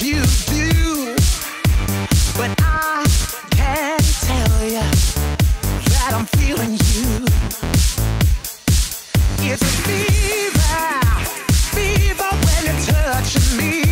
you do, but I can't tell you that I'm feeling you. It's a fever, fever when you're touching me.